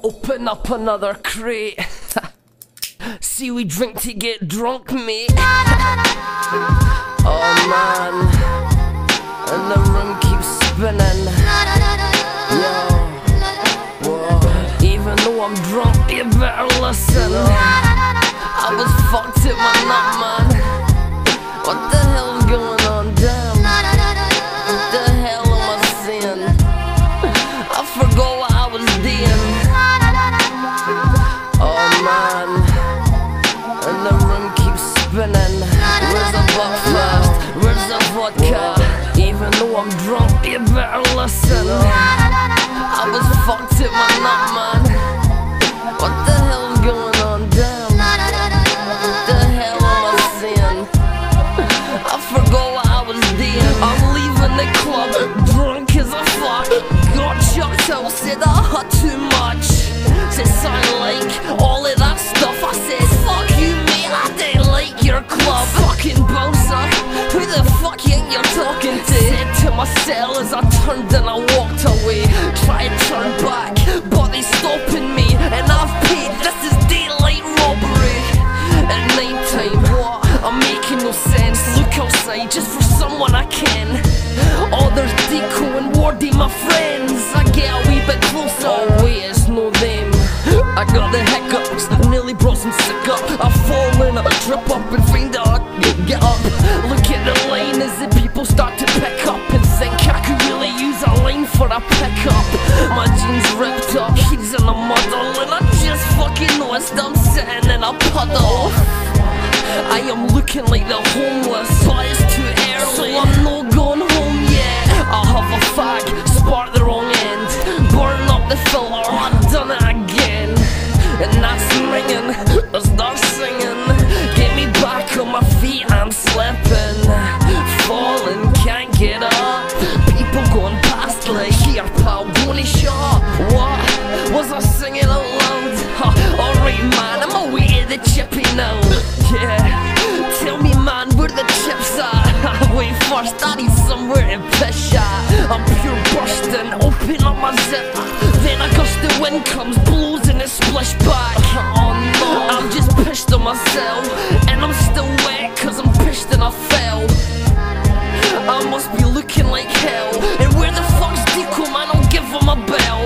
open up another crate. See, we drink to get drunk, mate. Oh man, and the room keeps spinning. Yo, whoa. Even though I'm drunk, you better listen. I was fucked in my nut, man. What the hell's going on, damn? What the hell am I seeing? I forgot what I was doing. Oh man, and the room keeps spinning. Where's the buckfast? Where's the vodka? Even though I'm drunk, you better listen. I was fucked in my nut, man. What the hell's going on, damn? What the hell am I seeing? I forgot what I was doing. I'm leaving the club, drunk as a fuck. Got chucked out, said I had too much. Said sound like all of that stuff. I said fuck you mate, I didn't like your club. Fucking bouncer, who the fuck you think you're talking to? Said to myself as I turned and I walked away. Tried to turn back, but they stopping me. And I've paid, this is daylight robbery. At night time, what? I'm making no sense. Look outside just for someone I can. Oh, there's Deco and Wardy, my friends. I get a wee bit closer. Oh wait, it's no them. I got the hiccups, nearly brought some sick up. I fall in, I trip up and find out. Get up, look at the line as the people start to pick up. And think I could really use a line for a pickup. My jeans ripped up, he's in a muddle. And I just fucking noticed I'm sitting in a puddle. I am looking like the homeless, but it's too early, so I'm not going home yet. I'll have a fag, spark the wrong end, burn up the filter, I've done it again. And that's ringing, I start singing. Get me back on my feet, I'm slipping. Falling, can't get up. People going past like, here pal, don't shut up. What? Was I singing out loud? Alright man, I'm away to the chippy now. Yeah, tell me man, where the chips at? Wait first, I need somewhere to piss at. I'm pure bursting, open up my zip. Then a gust of wind comes, blows and it splish back. Oh no, I'm just pissed on myself. And I'm still wet cause I'm pissed and I fell. I must be looking like hell. And where the fuck's Deco, man, I'll give him a bell.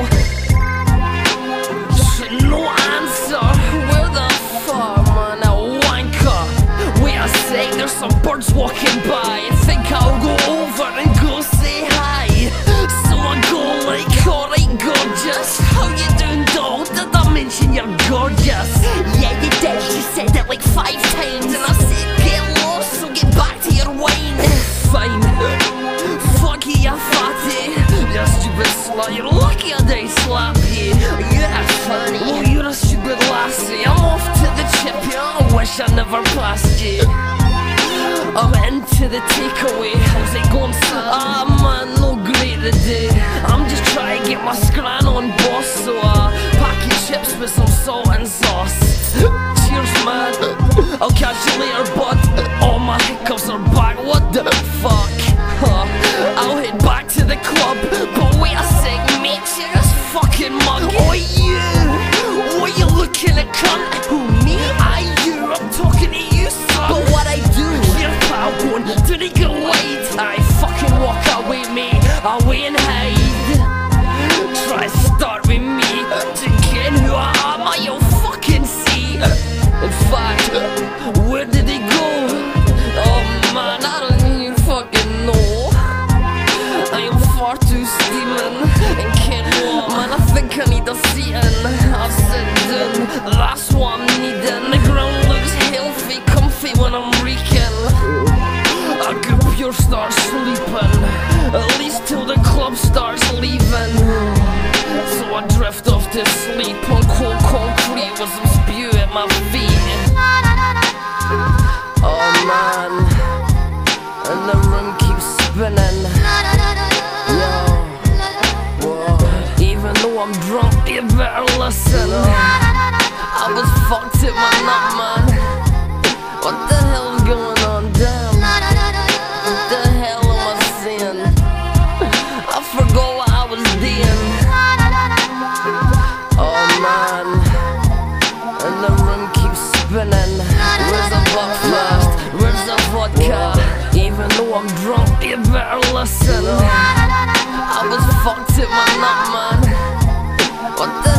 No answer, where the fuck, man, a wanker. Wait a sec, there's some birds walking by. I think I'll go over and go say hi. So I go like, alright gorgeous, how you doing doll? Did I mention you're gorgeous? Yeah you did, you said it like 5 times. And I said get lost, so get back to your wine. Fine, fuck you, you fatty. You stupid slut, you're lucky I didn't slap you. You're funny, oh you're a stupid lassie. I'm off to the chip, I wish I never passed you. I'm into the takeaway, how's it going son? Ah man, no great today. I'm just trying to get my scran on boss. So pack your chips with some salt and sauce. Cheers man, I'll catch you later bud. All my hiccups are back, what the fuck? I'll head back to the club. But wait a sec mate, you're this fucking mug. Oh you, what you looking at cunt? Who me? You, I'm talking to you son. But what I do? Here pal, going to the go wide. I fucking walk away mate, away and hide. Try to start with me, to get who I am, you'll fucking see. In fact, where did he go? Oh man, I don't even fucking know. I am far too steaming and can't walk. Man, I think I need a seating. I'll sit down, that's what I'm needing. The ground looks healthy, comfy when I'm reeking. I could pure start sleeping, at least till the club starts leaving. So I drift off to sleep on cold concrete with some spew at my feet. Oh man, and the room keeps spinning. Yo, whoa. Even though I'm drunk, you better listen. I was fucked in my nut, man. What the hell's going on, damn? What the hell am I seeing? I forgot what I was doing. Oh man. I'm drunk, you better listen. I was fucked in my nut, man. What the